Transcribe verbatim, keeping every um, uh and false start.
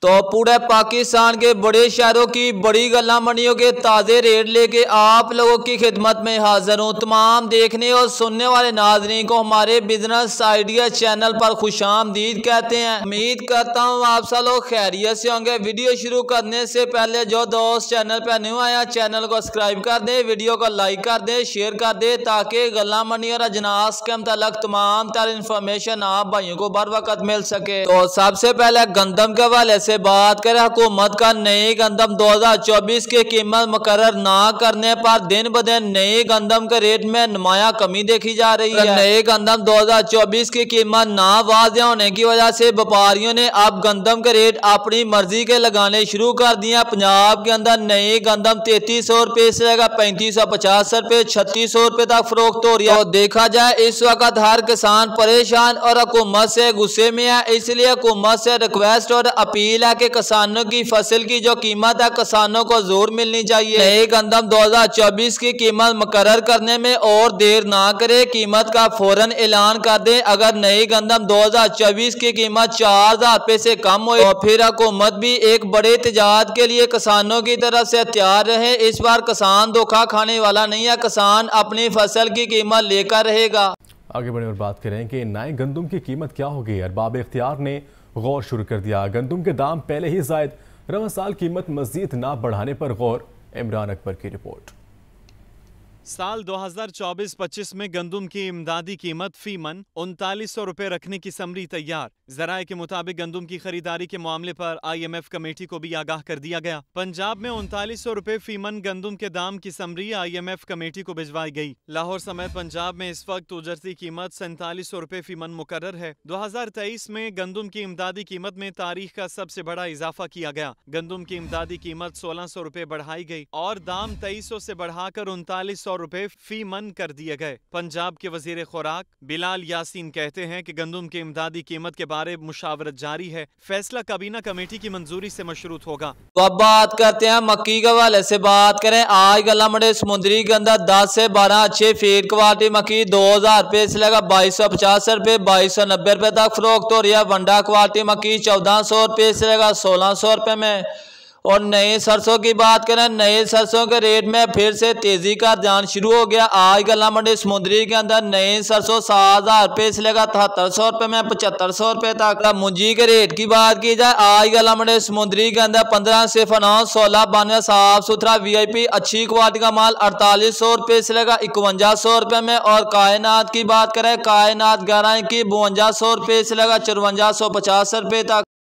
तो पूरे पाकिस्तान के बड़े शहरों की बड़ी गल्ला मंडियों के ताज़े रेट लेके आप लोगों की खिदमत में हाजिर हूँ। तमाम देखने और सुनने वाले नाजरीन को हमारे बिजनेस आइडिया चैनल पर खुशामदीद कहते हैं। उम्मीद करता हूँ आप सब लोग खैरियत से होंगे। वीडियो शुरू करने से पहले जो दोस्त चैनल पर न्यू आया चैनल को सब्सक्राइब कर दे, वीडियो को लाइक कर दे, शेयर कर दे ताकि गल्ला मंडी और अजनास के मुताल्लिक तमाम तर इंफॉर्मेशन आप भाइयों को बर वक्त मिल सके। तो सबसे पहले गंदम के हवाले से बात करें, हुकूमत का नई गंदम दो हजार चौबीस की कीमत मुकर्रर ना करने पर दिन ब दिन नई गंदम के रेट में नुमाया कमी देखी जा रही है। नई गंदम दो हजार चौबीस की कीमत ना वाज़ेह होने की वजह से व्यापारियों ने अब गंदम के रेट अपनी मर्जी के लगाने शुरू कर दिया। पंजाब के अंदर नई गंदम तैतीस सौ रुपए से लेकर पैंतीस सौ पचास रुपए छत्तीस सौ रुपए तक फरोख्त हो रही है। तो देखा जाए इस वक्त हर किसान परेशान और हुकूमत से गुस्से में है, इसलिए हुकूमत से रिक्वेस्ट और अपील के किसानों की फसल की जो कीमत है किसानों को जोर मिलनी चाहिए। नई गंदम दो हजार चौबीस की कीमत मुकर्रर करने में और देर ना करे, कीमत का फौरन ऐलान कर दे। अगर नई गंदम दो हजार चौबीस की कीमत चार हजार रुपए से कम हो तो फिर हुकूमत भी एक बड़े तजाद के लिए किसानों की तरफ से तैयार रहे। इस बार किसान धोखा खाने वाला नहीं है, किसान अपनी फसल की कीमत लेकर रहेगा। आगे बढ़े और बात करें कि नए गंदम की कीमत क्या होगी। अरबाब इख्तियार ने गौर शुरू कर दिया। गंदम के दाम पहले ही जायद, रवां साल कीमत मजीद ना बढ़ाने पर गौर। इमरान अकबर की रिपोर्ट। साल दो हजार चौबीस पच्चीस में गंदम की इमदादी कीमत फी मन उनतालीस सौ रुपए रखने की समरी तैयार। जराये के मुताबिक गंदम की खरीदारी के मामले पर आई एम एफ कमेटी को भी आगाह कर दिया गया। पंजाब में उनतालीस सौ रुपए फी मन गंदम के दाम की summary I M F committee को भिजवाई गई। लाहौर समेत पंजाब में इस वक्त उजरती कीमत सैंतालीस सौ रुपए फी मन मुकर्रर है। दो हजार तेईस में गंदम की इमदादी कीमत में तारीख का सबसे बड़ा इजाफा किया गया। गंदम की इमदादी कीमत सोलह सौ रुपए बढ़ाई गई और दाम तेईस सौ से बढ़ाकर उनतालीस सौ रुपए फी मन कर दिए गए। पंजाब के वजीर खुराक बिलाल यासीन कहते हैं कि गंदम की इमदादी कीमत के बारे मुशावरत जारी है, फैसला काबीना कमेटी की मंजूरी से मशरूत होगा। तो अब बात करते हैं मक्की के हवाले से बात करें। आज गल्ला मंडी समुद्री के अंदर दस से बारह अच्छे फीड क्वालिटी मक्की दो हजार रुपए से लेकर बाईस सौ पचास रुपए बाईस सौ नब्बे रुपए तक फरोख्त हो रही है। वंडा क्वालिटी मक्की चौदह सौ रुपए से लेकर सोलह सौ रुपए में। और नए सरसों की बात करें, नए सरसों के रेट में फिर से तेजी का रुझान शुरू हो गया। आज गल्ला मंडी समुद्री के अंदर नए सरसों सात हजार रुपए से लेकर तिहत्तर सौ रुपए में पचहत्तर सौ रुपए तक। मुंजी के रेट की बात की जाए, आज गल्ला मंडी समुद्री के अंदर पंद्रह से फनौस सोलह बानवे साफ सुथरा वी आई पी अच्छी क्वालिटी का माल अड़तालीस सौ रुपए से लेकर इकवंजा सौ रुपए में। और कायनात की बात करें, कायनात ग्यारह की बवंजा सौ रुपए से लेकर चौवंजा सौ पचास रुपए तक।